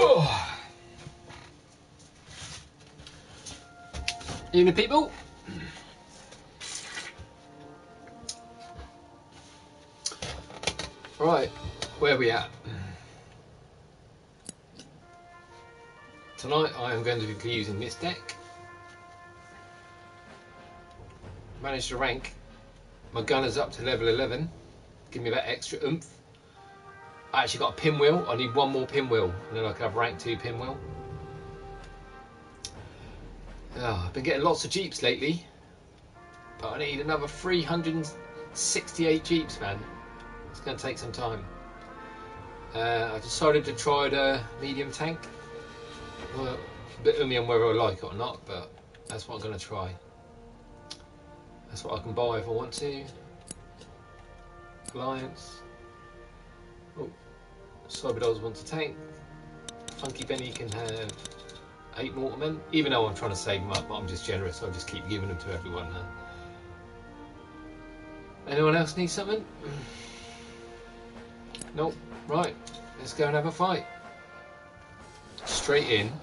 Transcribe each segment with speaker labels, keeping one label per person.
Speaker 1: Oh. Evening, people. Right, where are we at? Tonight I am going to be using this deck. Managed to rank my gunners up to level 11. Give me that extra oomph. I actually got a pinwheel. I need one more pinwheel and then I can have rank 2 pinwheel. Oh, I've been getting lots of jeeps lately, but I need another 368 jeeps, man. It's going to take some time. I decided to try the medium tank. Well, a bit ummy on whether I like it or not, but that's what I'm going to try. That's what I can buy if I want to. Alliance. Oh, Cyberdolls wants a tank. Funky Benny can have 8 Mortarmen. Even though I'm trying to save them up, but I'm just generous, so I'll just keep giving them to everyone now. Anyone else need something? Nope. Right, let's go and have a fight. Straight in.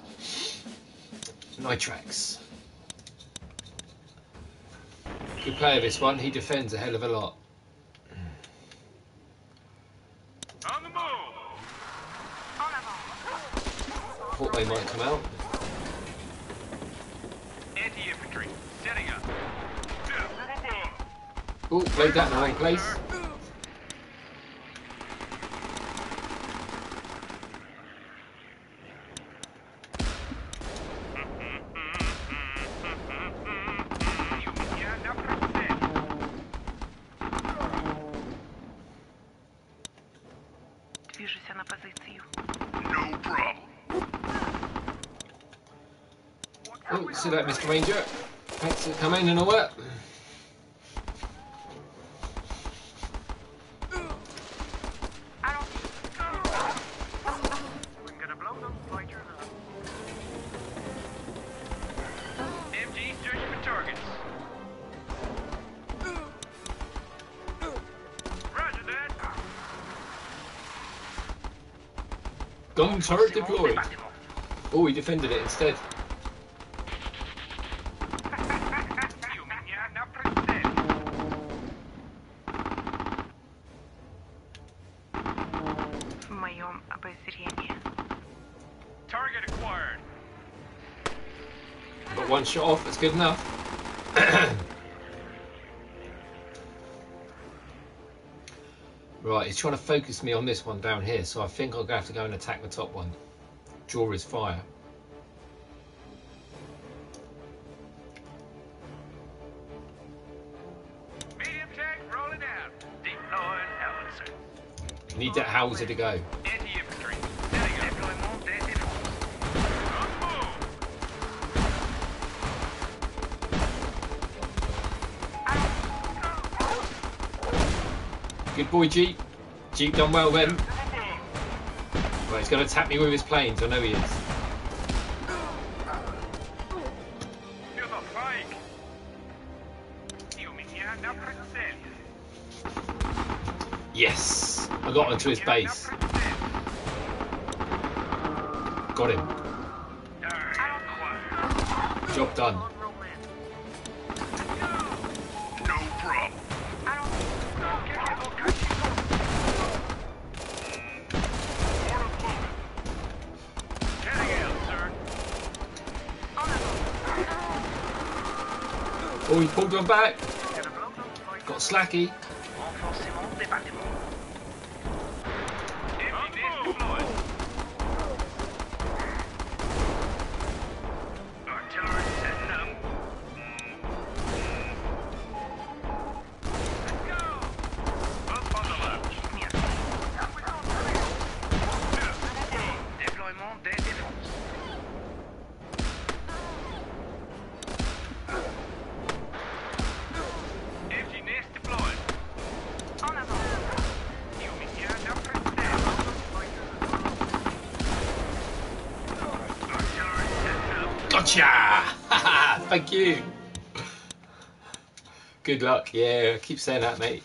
Speaker 1: Nitrax. Good player this one, he defends a hell of a lot.
Speaker 2: On the move.
Speaker 1: Thought they might come out.
Speaker 2: Anti-infantry, setting up.
Speaker 1: Oh, played that in the wrong place. Oh, see that, Mr. Ranger? Thanks for coming and all that.
Speaker 2: MG searching for targets. Roger that.
Speaker 1: Gun turret deployed. Oh, he defended it instead.
Speaker 2: Target acquired.
Speaker 1: Got one shot off, that's good enough. Right, he's trying to focus me on this one down here, so I think I'm going to have to go and attack the top one. Draw his fire.
Speaker 2: Medium tank rolling out. Deploying howitzer.
Speaker 1: Need that howitzer to go.
Speaker 2: Anti-infantry, setting up. Deploiement des défenses. On the move.
Speaker 1: Good boy, Jeep. Jeep done well then. Right, he's going to attack me with his planes. I know he is.
Speaker 2: You're the flank. You mean you're not present?
Speaker 1: Yes! I got onto his base. Got him. Job done.
Speaker 2: No problem.
Speaker 1: Oh, he pulled one back. Got slacky. Gotcha! Thank you. Good luck. Yeah, keep saying that, mate.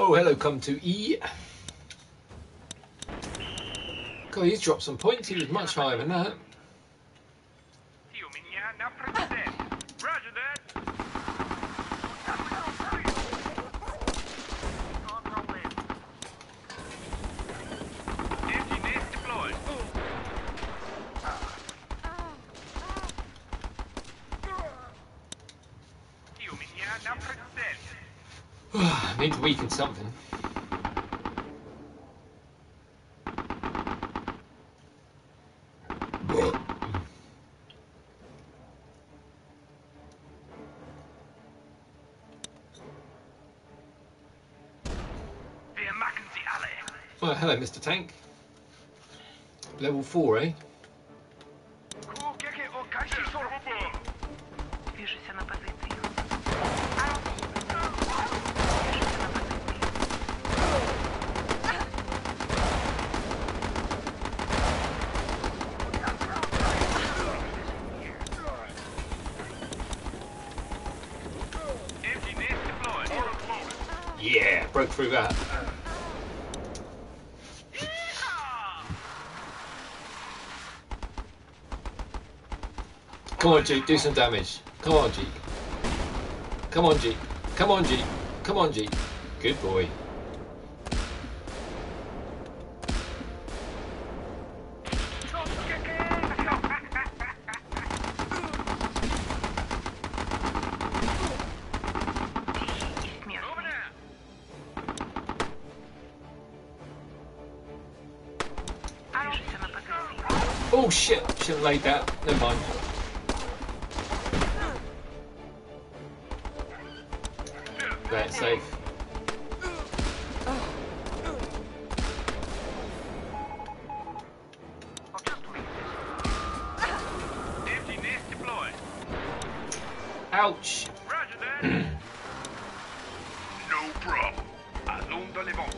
Speaker 1: Oh, hello, come to E. God, he's dropped some points. He was much higher than that.
Speaker 2: Roger that. Empty nest deployed.
Speaker 1: I need to weaken something. Well, hello, Mr. Tank. Level 4, eh?
Speaker 3: Движися на позицию.
Speaker 2: Empty nest deployed.
Speaker 1: Yeah, broke through that. Come on, Jeep, do some damage. Come on, Jeep. Come on, Jeep. Come on, Jeep. Come on, Jeep. Good boy.
Speaker 3: Движися на позицию.
Speaker 1: Oh shit, should have laid that. Never mind. That's safe.
Speaker 2: Empty nest deployed.
Speaker 1: Ouch.
Speaker 2: Roger that. No problem. Allons dans les vents.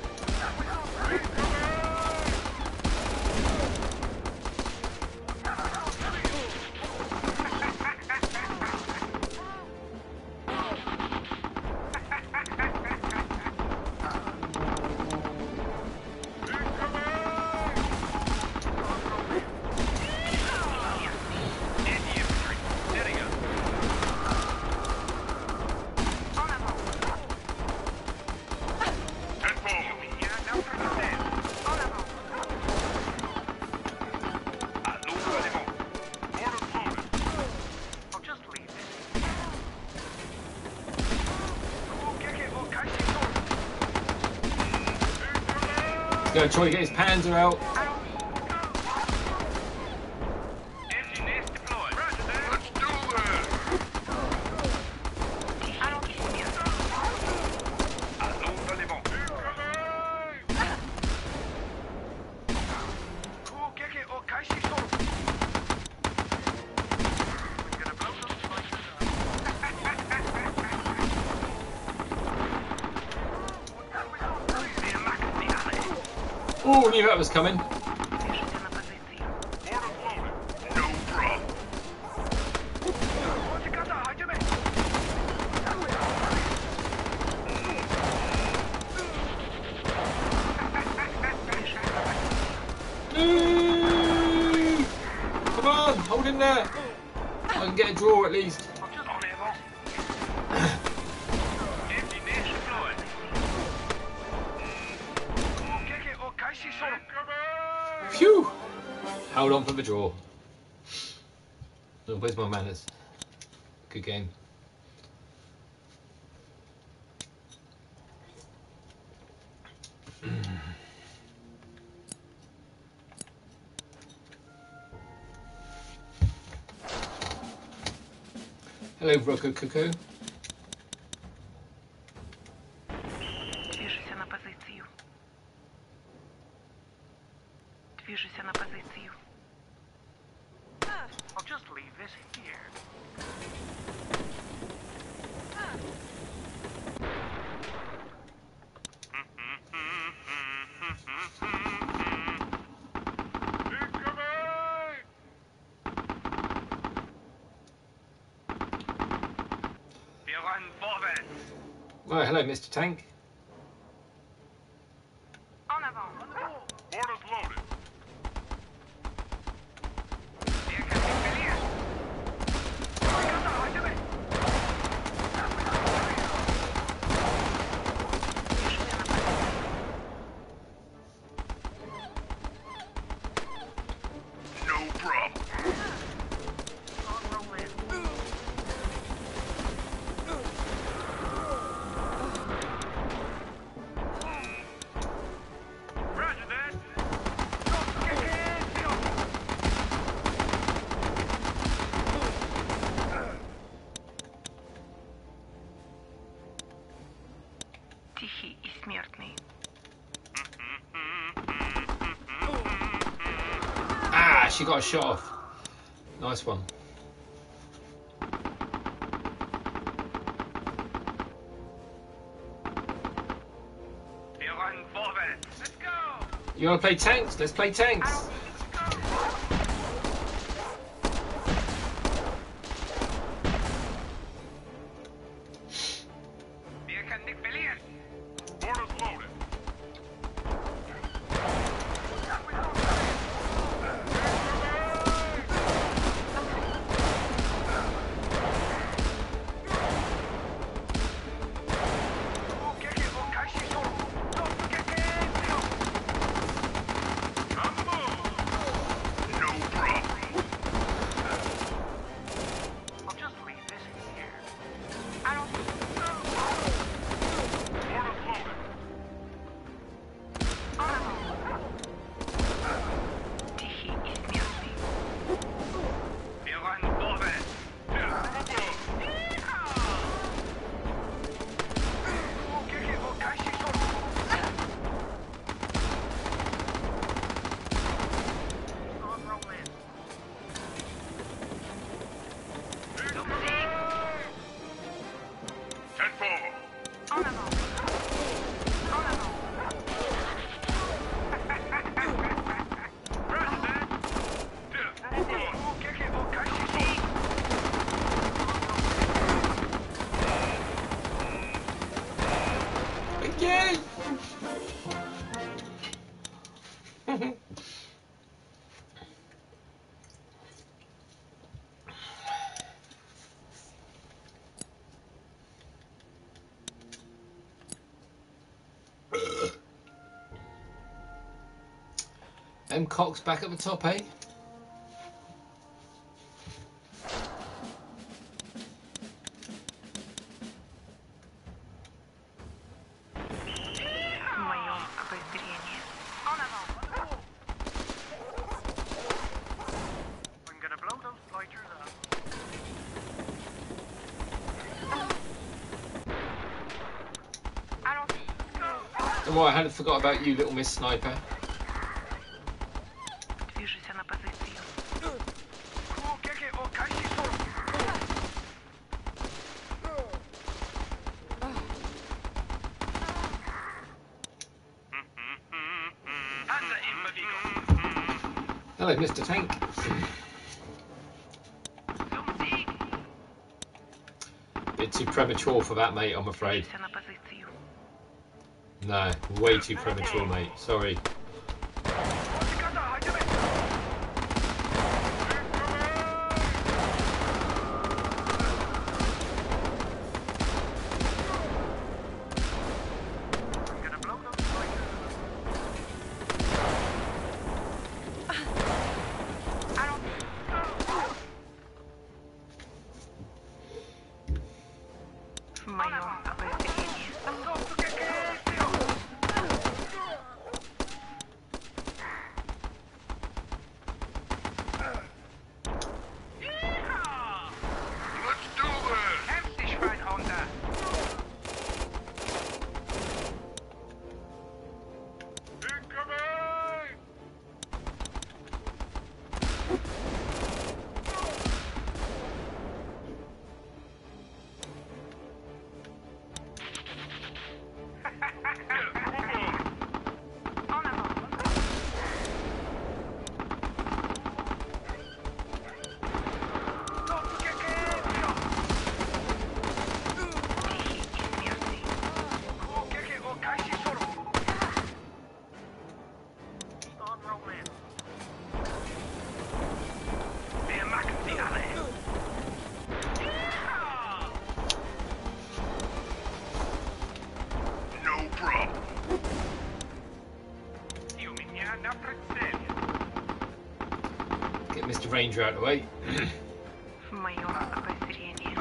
Speaker 1: Go, Troy, get his Panzer out.
Speaker 2: Empty nest deployed. Roger that. Let's do this. Allons dans les vents.
Speaker 1: Oh, knew that was coming.
Speaker 3: Движися на позицию.
Speaker 2: No problem.
Speaker 1: No! Come on, hold in there. I can get a draw at least.
Speaker 2: En avant. Empty nest deployed.
Speaker 1: Phew! Hold on for the draw. Oh, where's my manners? Good game. Hello, Rocco Coco.
Speaker 3: Движися на позицию. Движися на позицию.
Speaker 2: I'll just leave this here. Wir rennen vorwärts.
Speaker 1: Right, hello, Mr. Tank. actually got a shot off. Nice one.
Speaker 2: Wir rollen vorwärts. Let's go.
Speaker 1: You want to play tanks? Let's play tanks.
Speaker 2: Wir können nicht verlieren.
Speaker 4: Mortar's loaded. On the move. No problem.
Speaker 2: I'll just leave this here.
Speaker 4: Mortar's loaded.
Speaker 3: Тихий и смелый.
Speaker 2: Wir rollen vorwärts.
Speaker 4: Ten forward.
Speaker 3: En avant. En avant.
Speaker 1: Again. M. Cox back at the top, eh?
Speaker 3: В моем обозрении. En avant.
Speaker 2: I'm gonna blow those fighters up.
Speaker 3: Allons-y.
Speaker 1: Don't worry, I hadn't forgot about you, little Miss Sniper.
Speaker 3: Движусь на позицию.
Speaker 2: Panzer in Bewegung.
Speaker 1: Hello, Mr. Tank.
Speaker 2: Zum Sieg.
Speaker 1: Bit too premature for that, mate, I'm afraid.
Speaker 3: Движусь на позицию.
Speaker 1: No, way too premature, mate. Sorry.
Speaker 2: I'm gonna blow those fighters
Speaker 3: В моем обозрении.
Speaker 4: Let's do this.
Speaker 2: Kämpf dich, Schweinhunde.
Speaker 4: Incoming.
Speaker 3: En avant. Тихий и смелый.
Speaker 2: Wir machen sie alle.
Speaker 4: No problem.
Speaker 2: И у меня на прицеле.
Speaker 1: Get Mr. Ranger out of the way.
Speaker 3: В моем обозрении.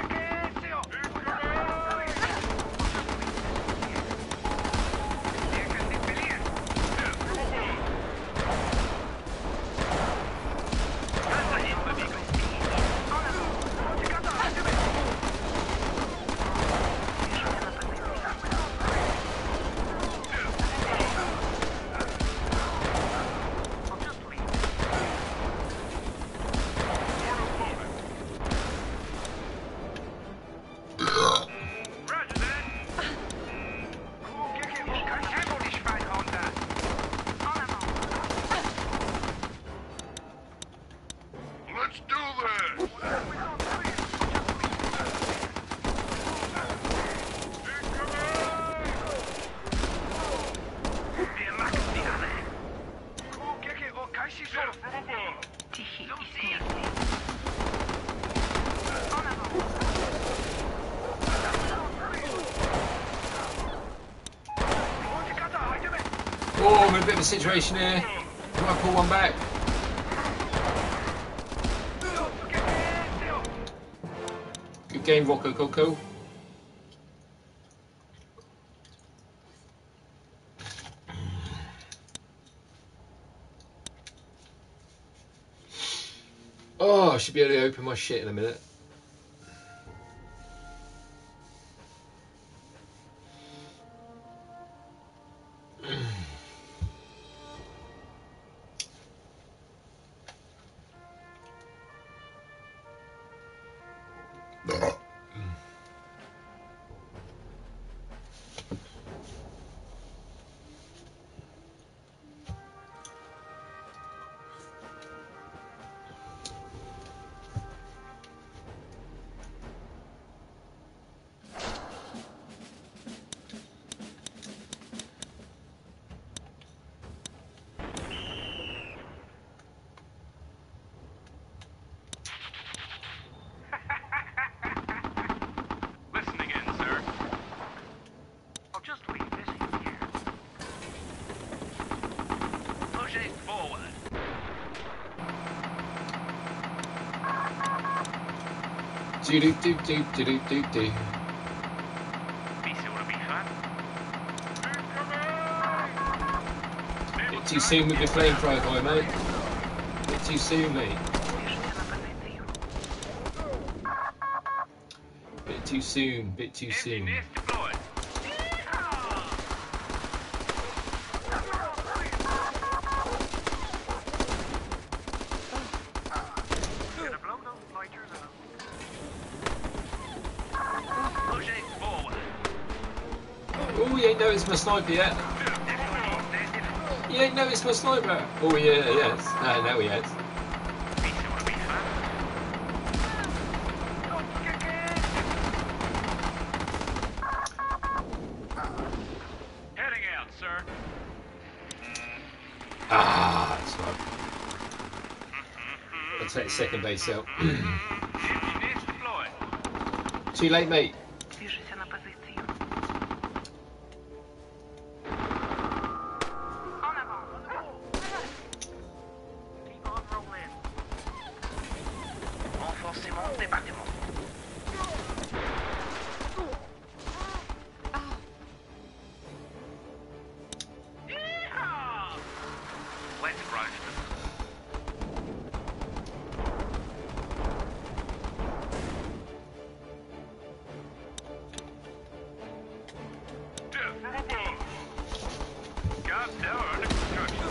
Speaker 2: Wir können nicht verlieren. Panzer in Bewegung.
Speaker 3: En avant. Движусь на позицию.
Speaker 2: I'll just leave.
Speaker 4: Let's do this!
Speaker 3: Тихий и смертный. En avant.
Speaker 1: Oh, I'm in a bit of a situation here. Can I pull one back? Good game, Rocco Coco. Oh, I should be able to open my shit in a minute.
Speaker 2: Listen again, sir.
Speaker 3: I'll just leave this here.
Speaker 2: Pushing forward.
Speaker 1: Do do do do do do do do.
Speaker 2: Be sure to be fun.
Speaker 1: Bit too soon with your flamethrower guy, mate. Bit too soon, mate.
Speaker 3: Движется на позицию.
Speaker 1: Bit too soon. Bit too
Speaker 2: Empty
Speaker 1: soon.
Speaker 2: nest deployed.
Speaker 3: Gonna blow those lighters out.
Speaker 2: Pushing forward.
Speaker 1: Oh, you ain't noticed my sniper yet. You ain't noticed my sniper. Oh, yeah, yes. No, he has.
Speaker 2: Be sure to be fun. Heading out, sir.
Speaker 1: Ah, that's right. I'll take the second base out.
Speaker 2: Empty nest deployed.
Speaker 1: Too late, mate.
Speaker 3: Движется на позицию. En avant. Keep on rolling. Renforcement département.
Speaker 2: Let's roast them. Gas tower under construction.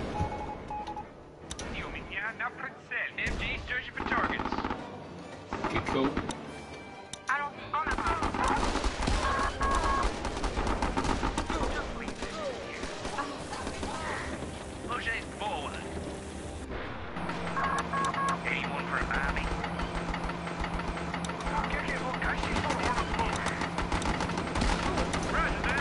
Speaker 2: У меня на прицеле. MG searching for targets.
Speaker 1: Good call.
Speaker 3: Allons-y, en avant. Just leave this here.
Speaker 2: Pushing forward. Anyone for a Bobby? Roger that.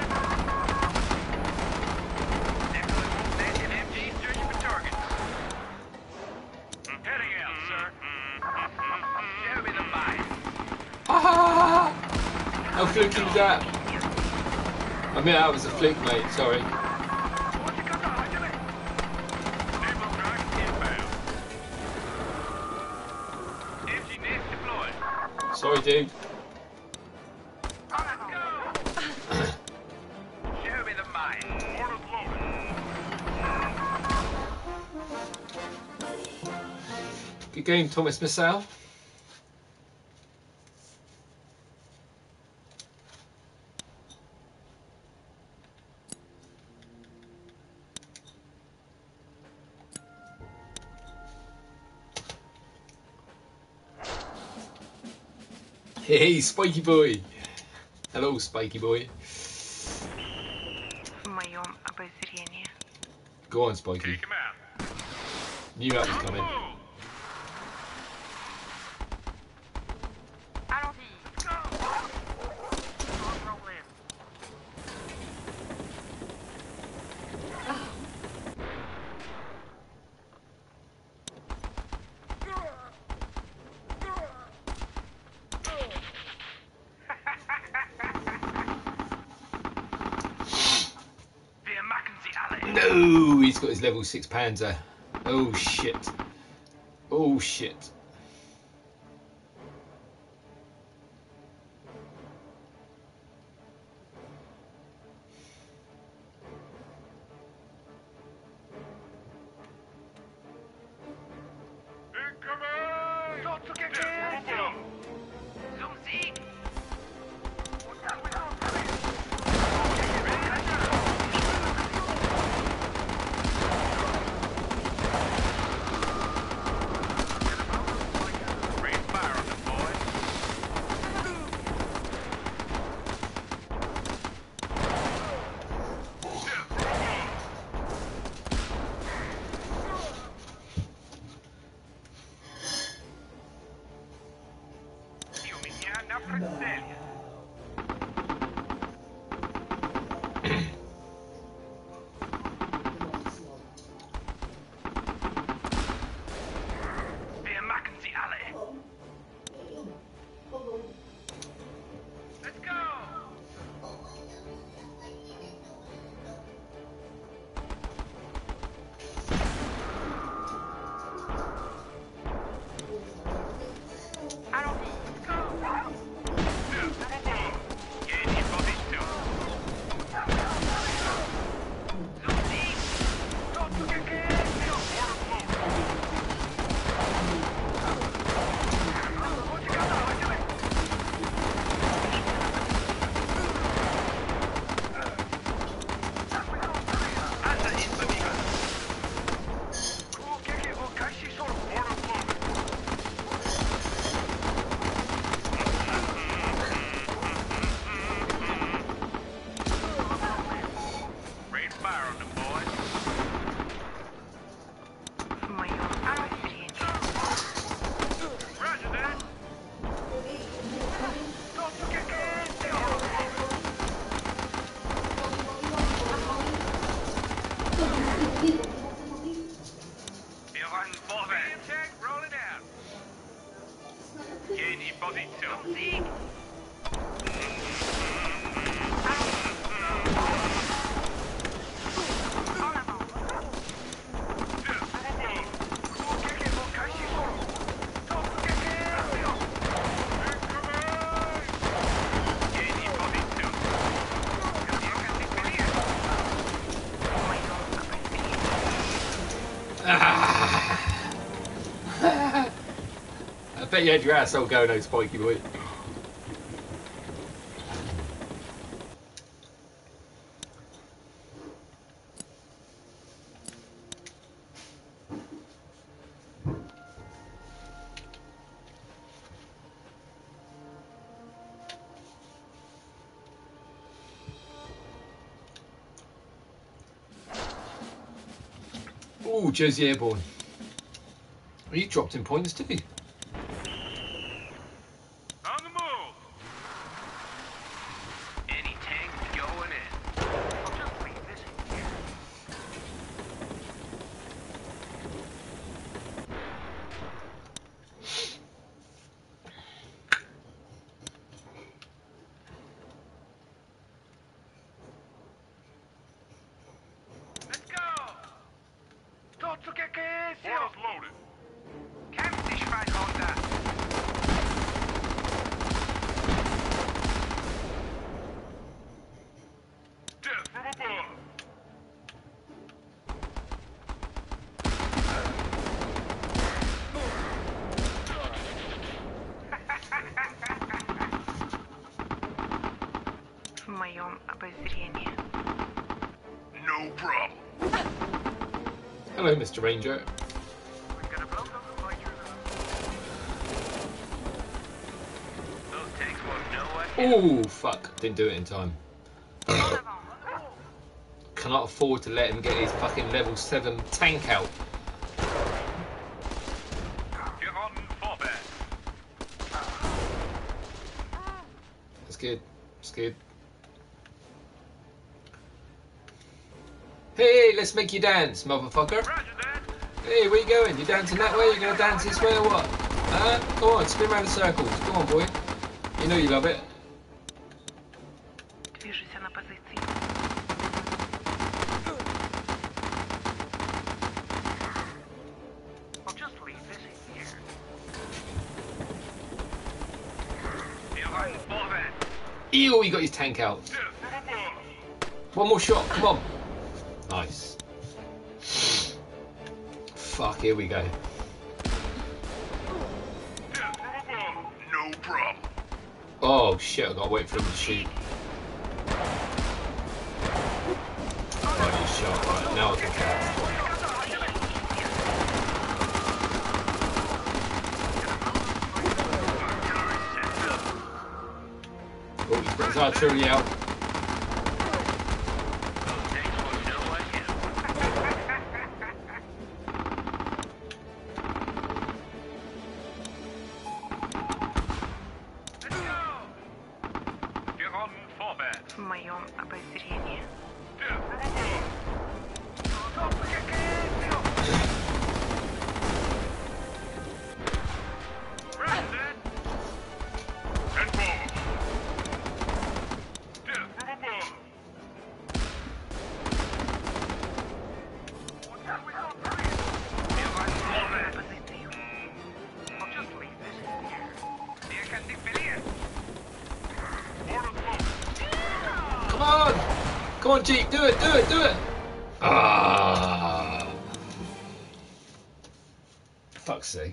Speaker 2: MG searching for targets. Heading out, sir. Show me the light.
Speaker 1: Ah! How fluky was that? I mean, that was a fluke, mate. Sorry.
Speaker 2: Naval rock inbound. Empty nest deployed.
Speaker 1: Sorry, dude.
Speaker 2: Let's go. Show me the mine. Orders loaded.
Speaker 1: Good game, Thomas Missile. Hey, Spiky Boy. Hello, Spiky Boy.
Speaker 3: В моем обозрении.
Speaker 1: Go on, Spiky.
Speaker 2: Take him out.
Speaker 1: Knew that was coming.
Speaker 2: Move.
Speaker 1: he's got his level 6 Panzer. Oh shit. Oh shit.
Speaker 4: Incoming!
Speaker 2: Zum Sieg!
Speaker 4: Rain fire on them, boys.
Speaker 2: И у меня на прицеле. Wir machen sie alle. Let's go!
Speaker 3: Allons-y.
Speaker 2: Gain in position. Zum Sieg! Panzer in Bewegung.
Speaker 4: Rain fire on them, boys.
Speaker 3: В моем обозрении.
Speaker 2: Roger that. Wir wollen vorwärts. Tank, roll it out. Gain in position. Sieg.
Speaker 3: En avant.
Speaker 2: Gain in position.
Speaker 3: В моем обозрении.
Speaker 1: I bet you had your asshole going, oh spiky boy. Ooh, Jersey Airborne. You dropped in points too.
Speaker 4: On the move!
Speaker 2: Any tank going in.
Speaker 3: I'll just leave this here.
Speaker 2: Let's go!
Speaker 4: Orders loaded.
Speaker 2: Kämpf dich weit runter.
Speaker 4: Death from above.
Speaker 3: В моем обозрении.
Speaker 4: No problem.
Speaker 1: Hello, Mr. Ranger.
Speaker 2: Those tanks won't know what.
Speaker 1: Oh, fuck. Didn't do it in time.
Speaker 3: En avant.
Speaker 1: Cannot afford to let him get his fucking level 7 tank out.
Speaker 4: Get on vorwärts.
Speaker 1: That's good. That's good. Hey, let's make you dance, motherfucker.
Speaker 2: Roger that.
Speaker 1: Hey, where you going? You dancing that way? You gonna dance this way or what? Huh? Go on, spin around in circles. Go on, boy. You know you love it.
Speaker 3: Движусь на позиции.
Speaker 2: rennen vorwärts.
Speaker 1: Ew, he got his tank out.
Speaker 4: Death from above.
Speaker 1: One more shot, come on. Nice. Fuck, here we go.
Speaker 4: Death from above. No problem.
Speaker 1: Oh shit, I gotta wait for him to shoot. Right, he's shot. Right, now I can cast. Oh, he brings artillery out.
Speaker 2: Those tanks will know what hit 'em. Let's go! Wir rennen vorwärts.
Speaker 3: В моем обозрении.
Speaker 4: Death from above.
Speaker 2: Red dead.
Speaker 4: And forward. Death from above.
Speaker 2: Wir rennen vorwärts.
Speaker 3: Позицию.
Speaker 2: I'll just leave this in here. Wir können nicht verlieren.
Speaker 4: Orders loaded.
Speaker 1: Come on! Come on, Jeep, do it, do it, do it! Ah! Fuck's sake.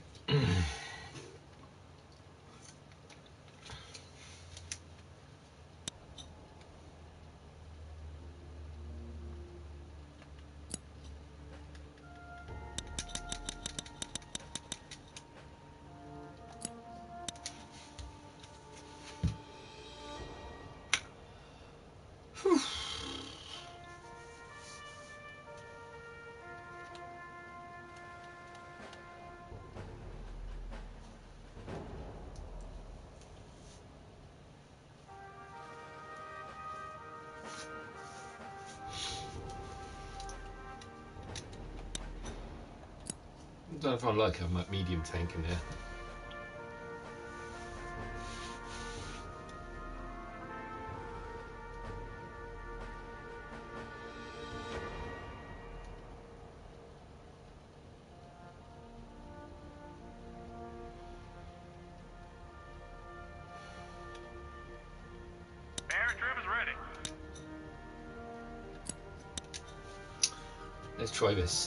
Speaker 1: I don't know if I like a medium tank in there.
Speaker 4: Airstrip is ready.
Speaker 1: Let's try this.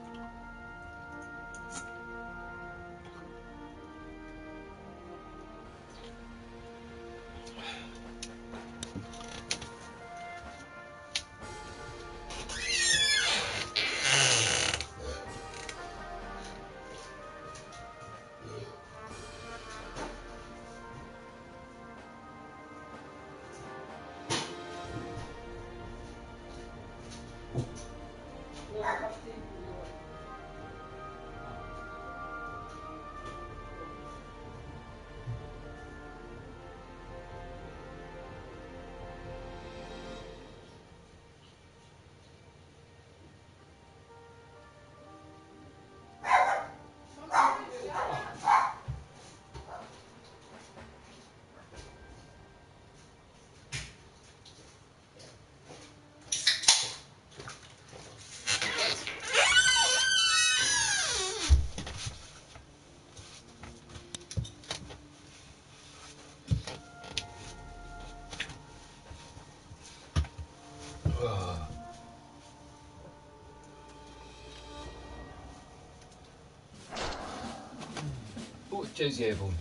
Speaker 1: Oh, Josie Airborne.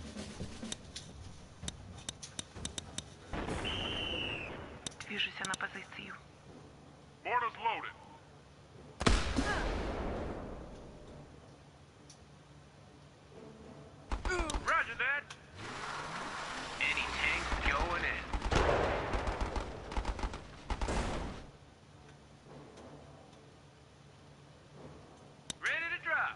Speaker 3: Движусь на позицию.
Speaker 4: Orders loaded.
Speaker 2: Roger that. Any tanks going in. Ready to drop.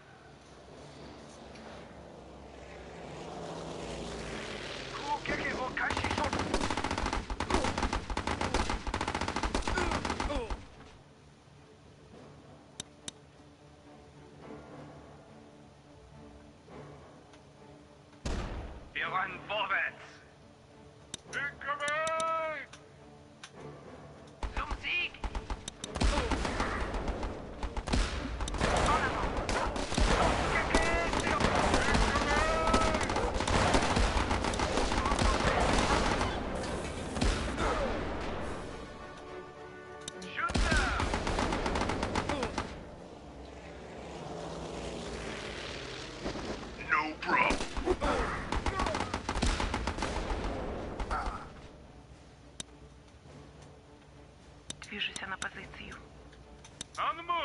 Speaker 2: Wir rennen vorwärts.
Speaker 4: Incoming!
Speaker 2: Zum Sieg.
Speaker 3: позицию.
Speaker 4: On the move.